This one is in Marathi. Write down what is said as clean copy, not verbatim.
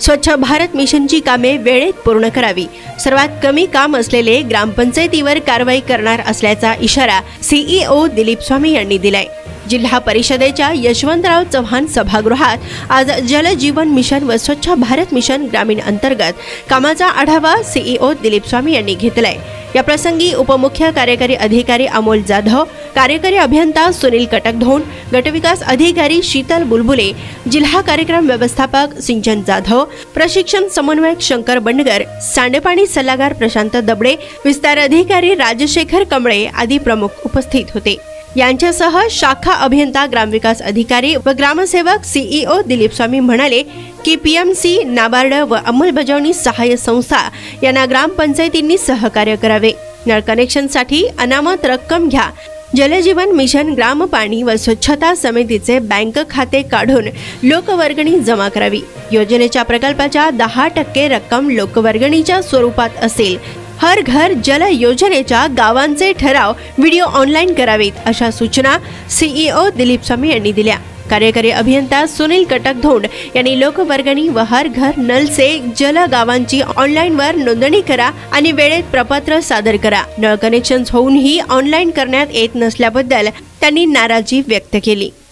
स्वच्छ भारत मिशनची कामे वेळेत पूर्ण करावी, सर्वात कमी काम असलेले ग्रामपंचायतीवर कारवाई करणार असल्याचा इशारा सीईओ दिलीप स्वामी यांनी दिलाय। जिल्हा परिषदेच्या यशवंतराव चव्हाण सभागृहात आज जल जीवन मिशन व स्वच्छ भारत मिशन ग्रामीण अंतर्गत कामाचा आढावा सीईओ दिलीप स्वामी यांनी घेतलाय। या प्रसंगी उपमुख्य कार्यकारी अधिकारी अमोल जाधव, कार्यकारी अभियंता सुनील कटकधोंड, गटविकास अधिकारी शीतल बुलबुले, जिल्हा कार्यक्रम व्यवस्थापक सिंचन जाधव, प्रशिक्षण समन्वयक शंकर बंडगर, सांडेपाणी सल्लागार प्रशांत दबडे, विस्तार अधिकारी राजशेखर कमळे आदी प्रमुख उपस्थित होते। यांच्यासह शाखा अभियंता, ग्रामविकास अधिकारी व ग्रामसेवक सीईओ दिलीप स्वामी म्हणाले की पीएमसी, नाबार्ड व अंमलबजावणी सहाय्य संस्था यांना ग्रामपंचायतींनी सहकार्य करावे। नळ कनेक्शनसाठी अनामत रक्कम घ्या। जलजीवन मिशन ग्राम पाणी व स्वच्छता समितीचे बँक खाते काढून लोकवर्गणी जमा करावी। योजनेच्या प्रकल्पाच्या 10% रक्कम लोकवर्गणीच्या स्वरूपात असेल। हर घर जल योजनेच्या गावांचे ठराव व्हिडिओ ऑनलाईन करावेत, अशा सूचना सीईओ दिलीप स्वामी यांनी दिल्या। कार्यकारी अभियंता सुनील कटकधोंड यांनी लोकवर्गणी व हर घर नल से जल गावांची ऑनलाईन वर नोंदणी करा आणि वेळेत प्रपत्र सादर करा। नळ कनेक्शन होऊनही ऑनलाईन करण्यात येत नसल्याबद्दल त्यांनी नाराजी व्यक्त केली।